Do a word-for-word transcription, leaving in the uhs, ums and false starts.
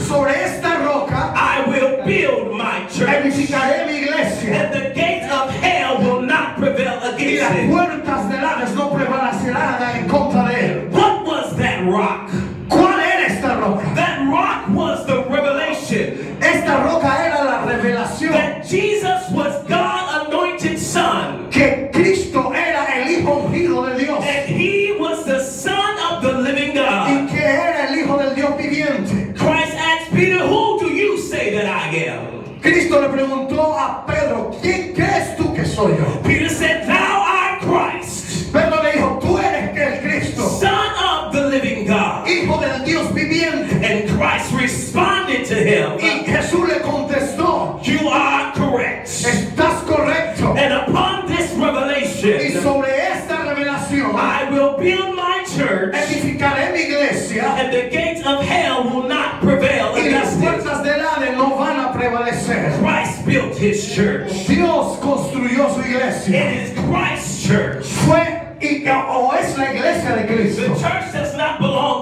sobre esta roca I will build my church. edificaré mi iglesia. And the gates of hell will not prevail Y against las it. puertas del Hades no prevalecerán en contra de él. What was that rock? ¿Cuál era esta roca? That rock was the revelation Esta roca era la revelación that Jesus was God's anointed son. que Cristo era el Hijo ungido de Dios And he was the son of the living y God. que era el Hijo del Dios viviente. Christ asked Peter, who do you say that I am? Cristo le preguntó a Pedro, ¿quién crees tú que soy yo? Peter said, thou art Christ, Pedro le dijo, tú eres que el Cristo, son of the living God. Hijo del Dios viviente. And Christ responded to him, Y Jesús le contestó, you are correct. estás correcto. And upon this Y revelation, sobre esta revelación I will build my church, edificaré mi iglesia and the gates of hell will not prevail y las against it. puertas del Hades no van a prevalecer. Christ built his church. Dios construyó su It iglesia. is Christ's church. Fue y, o es la iglesia de The Cristo. church does not belong